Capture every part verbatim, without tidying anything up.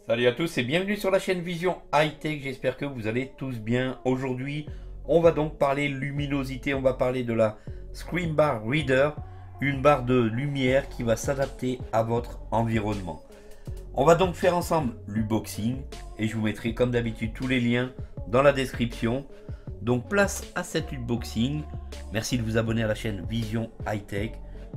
Salut à tous et bienvenue sur la chaîne Vision High Tech, j'espère que vous allez tous bien. Aujourd'hui, on va donc parler luminosité, on va parler de la Screen Bar Reader, une barre de lumière qui va s'adapter à votre environnement. On va donc faire ensemble l'unboxing et je vous mettrai comme d'habitude tous les liens dans la description. Donc place à cet unboxing, merci de vous abonner à la chaîne Vision High Tech.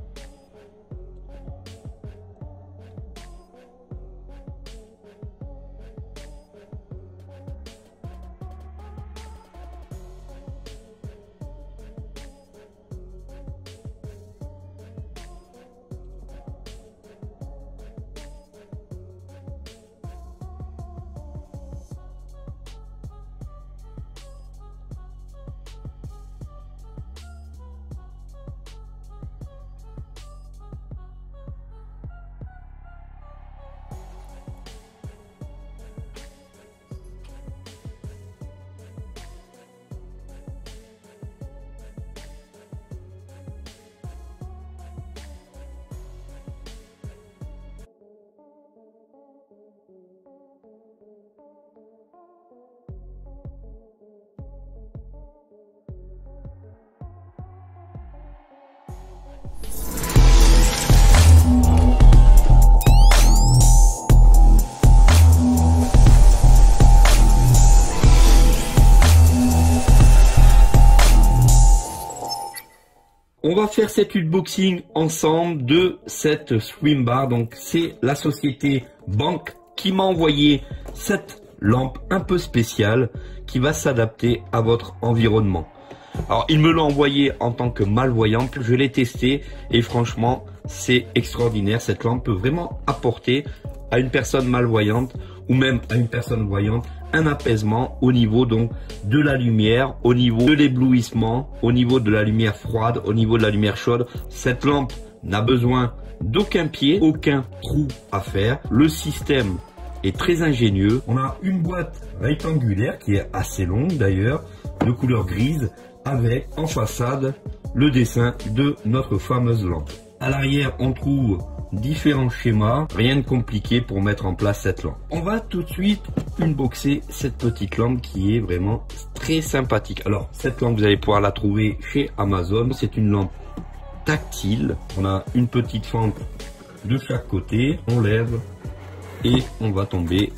On va faire cet unboxing ensemble de cette Screen Bar. Donc c'est la société Bank qui m'a envoyé cette lampe un peu spéciale qui va s'adapter à votre environnement. Alors il me l'a envoyé en tant que malvoyante, je l'ai testé et franchement c'est extraordinaire. Cette lampe peut vraiment apporter à une personne malvoyante ou même à une personne voyante un apaisement au niveau donc de la lumière, au niveau de l'éblouissement, au niveau de la lumière froide, au niveau de la lumière chaude. Cette lampe n'a besoin d'aucun pied, aucun trou à faire. Le système est très ingénieux. On a une boîte rectangulaire qui est assez longue d'ailleurs, de couleur grise, avec en façade le dessin de notre fameuse lampe. À l'arrière, on trouve différents schémas, rien de compliqué pour mettre en place cette lampe. On va tout de suite unboxer cette petite lampe qui est vraiment très sympathique. Alors, cette lampe, vous allez pouvoir la trouver chez Amazon. C'est une lampe tactile. On a une petite fente de chaque côté. On lève et on va tomber.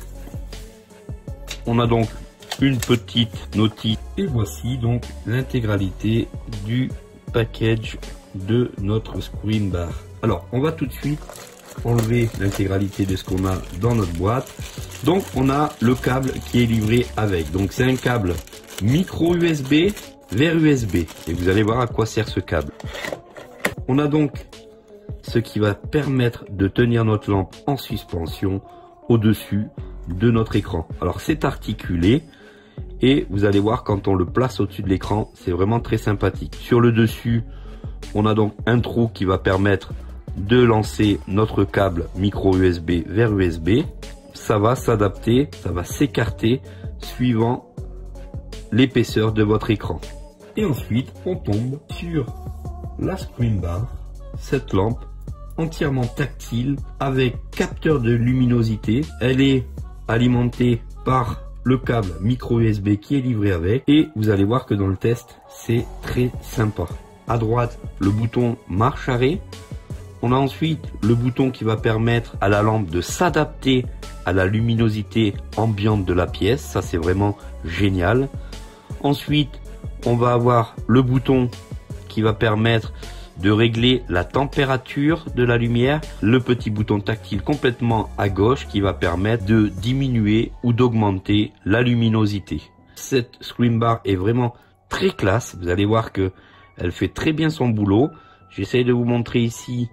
On a donc une petite notice. Et voici donc l'intégralité du package de notre Screen Bar. Alors, on va tout de suite enlever l'intégralité de ce qu'on a dans notre boîte. Donc, on a le câble qui est livré avec. Donc, c'est un câble micro U S B vers U S B. Et vous allez voir à quoi sert ce câble. On a donc ce qui va permettre de tenir notre lampe en suspension au-dessus de notre écran. Alors, c'est articulé. Et vous allez voir quand on le place au-dessus de l'écran, c'est vraiment très sympathique. Sur le dessus, on a donc un trou qui va permettre de lancer notre câble micro U S B vers U S B. Ça va s'adapter, ça va s'écarter suivant l'épaisseur de votre écran. Et ensuite, on tombe sur la Screen Bar, cette lampe entièrement tactile avec capteur de luminosité. Elle est alimentée par le câble micro U S B qui est livré avec. Et vous allez voir que dans le test, c'est très sympa. À droite, le bouton marche arrêt. On a ensuite le bouton qui va permettre à la lampe de s'adapter à la luminosité ambiante de la pièce. Ça, c'est vraiment génial. Ensuite, on va avoir le bouton qui va permettre de régler la température de la lumière. Le petit bouton tactile complètement à gauche qui va permettre de diminuer ou d'augmenter la luminosité. Cette Screen Bar est vraiment très classe. Vous allez voir que elle fait très bien son boulot. J'essaie de vous montrer ici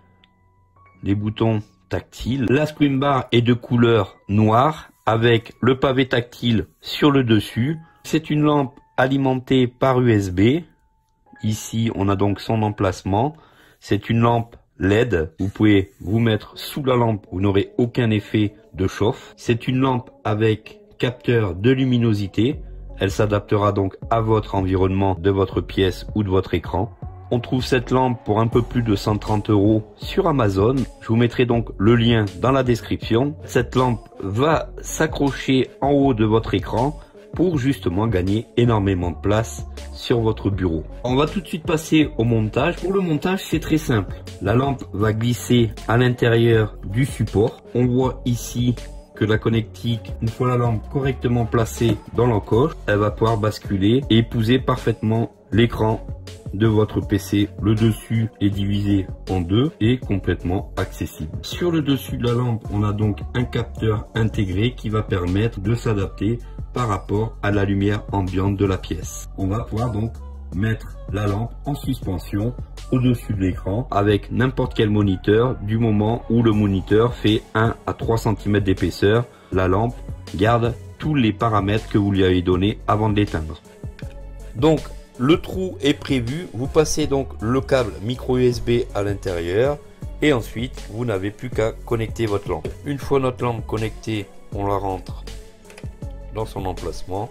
les boutons tactiles. La Screen Bar est de couleur noire avec le pavé tactile sur le dessus. C'est une lampe alimentée par U S B. Ici, on a donc son emplacement. C'est une lampe L E D. Vous pouvez vous mettre sous la lampe, vous n'aurez aucun effet de chauffe. C'est une lampe avec capteur de luminosité. Elle s'adaptera donc à votre environnement de votre pièce ou de votre écran. on trouve cette lampe pour un peu plus de cent trente euros sur Amazon. Je vous mettrai donc le lien dans la description. Cette lampe va s'accrocher en haut de votre écran pour justement gagner énormément de place sur votre bureau. On va tout de suite passer au montage. Pour le montage, c'est très simple. La lampe va glisser à l'intérieur du support. On voit ici que la connectique, une fois la lampe correctement placée dans l'encoche, elle va pouvoir basculer et épouser parfaitement l'écran de votre P C. Le dessus est divisé en deux et complètement accessible. Sur le dessus de la lampe, on a donc un capteur intégré qui va permettre de s'adapter par rapport à la lumière ambiante de la pièce. On va pouvoir donc mettre la lampe en suspension au-dessus de l'écran avec n'importe quel moniteur. Du moment où le moniteur fait un à trois centimètres d'épaisseur, la lampe garde tous les paramètres que vous lui avez donnés avant de l'éteindre. Donc le trou est prévu, vous passez donc le câble micro U S B à l'intérieur et ensuite vous n'avez plus qu'à connecter votre lampe. Une fois notre lampe connectée, on la rentre dans son emplacement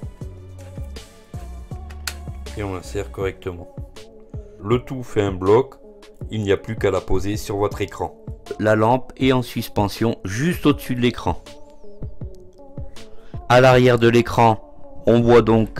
et on l'insère correctement. Le tout fait un bloc, il n'y a plus qu'à la poser sur votre écran. La lampe est en suspension juste au-dessus de l'écran. À l'arrière de l'écran, on voit donc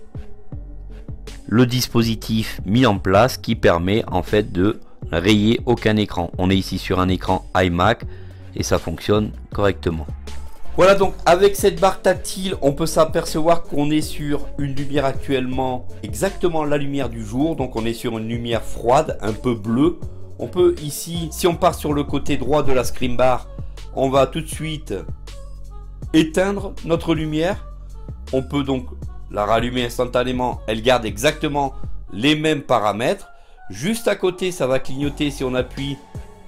le dispositif mis en place qui permet en fait de rayer aucun écran. On est ici sur un écran iMac et ça fonctionne correctement. Voilà, donc avec cette barre tactile, on peut s'apercevoir qu'on est sur une lumière actuellement exactement la lumière du jour. Donc on est sur une lumière froide, un peu bleue. On peut ici, si on part sur le côté droit de la screen bar, on va tout de suite éteindre notre lumière. On peut donc la rallumer instantanément. Elle garde exactement les mêmes paramètres. Juste à côté, ça va clignoter si on appuie.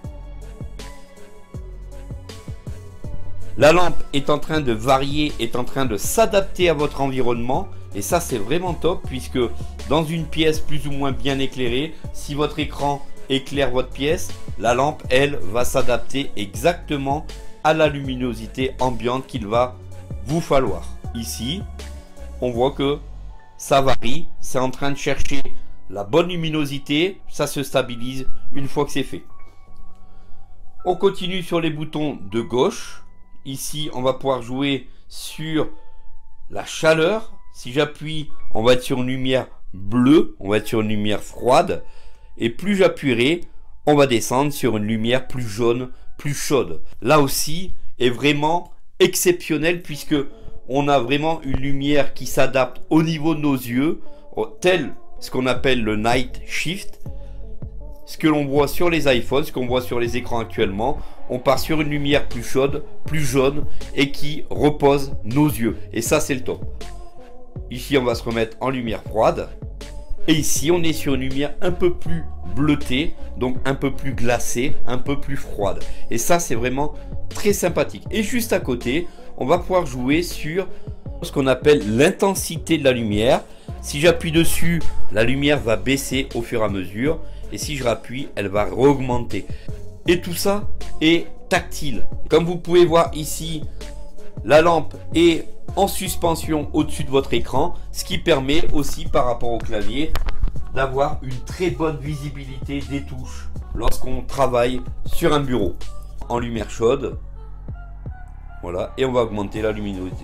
La lampe est en train de varier, est en train de s'adapter à votre environnement. Et ça, c'est vraiment top puisque dans une pièce plus ou moins bien éclairée, si votre écran éclaire votre pièce, la lampe, elle, va s'adapter exactement à la luminosité ambiante qu'il va vous falloir. Ici, on voit que ça varie. C'est en train de chercher la bonne luminosité. Ça se stabilise une fois que c'est fait. On continue sur les boutons de gauche. Ici, on va pouvoir jouer sur la chaleur. Si j'appuie, on va être sur une lumière bleue, on va être sur une lumière froide. Et plus j'appuierai, on va descendre sur une lumière plus jaune, plus chaude. Là aussi, est vraiment exceptionnel puisque on a vraiment une lumière qui s'adapte au niveau de nos yeux, tel ce qu'on appelle le night shift. Ce que l'on voit sur les iPhones, ce qu'on voit sur les écrans actuellement, on part sur une lumière plus chaude, plus jaune et qui repose nos yeux. Et ça, c'est le top. Ici, on va se remettre en lumière froide. Et ici, on est sur une lumière un peu plus bleutée, donc un peu plus glacée, un peu plus froide. Et ça, c'est vraiment très sympathique. Et juste à côté, on va pouvoir jouer sur ce qu'on appelle l'intensité de la lumière. Si j'appuie dessus, la lumière va baisser au fur et à mesure. Et si je rappuie, elle va augmenter. Et tout ça est tactile. Comme vous pouvez voir ici, la lampe est en suspension au-dessus de votre écran, ce qui permet aussi par rapport au clavier d'avoir une très bonne visibilité des touches lorsqu'on travaille sur un bureau. En lumière chaude, voilà, et on va augmenter la luminosité.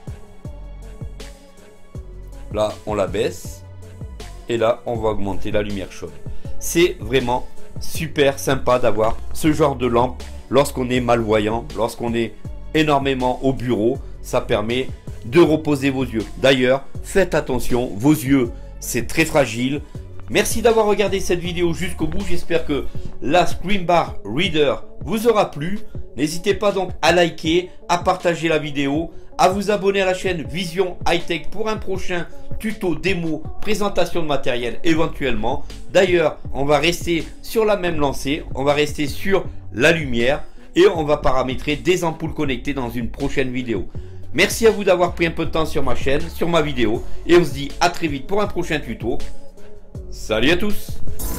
Là, on la baisse, et là, on va augmenter la lumière chaude. C'est vraiment super sympa d'avoir ce genre de lampe lorsqu'on est malvoyant, lorsqu'on est énormément au bureau. Ça permet de reposer vos yeux. D'ailleurs, faites attention, vos yeux, c'est très fragile. Merci d'avoir regardé cette vidéo jusqu'au bout. J'espère que la Screen Bar Reader vous aura plu. N'hésitez pas donc à liker, à partager la vidéo, à vous abonner à la chaîne Vision High Tech pour un prochain tuto, démo, présentation de matériel éventuellement. D'ailleurs, on va rester sur la même lancée, on va rester sur la lumière et on va paramétrer des ampoules connectées dans une prochaine vidéo. Merci à vous d'avoir pris un peu de temps sur ma chaîne, sur ma vidéo et on se dit à très vite pour un prochain tuto. Salut à tous!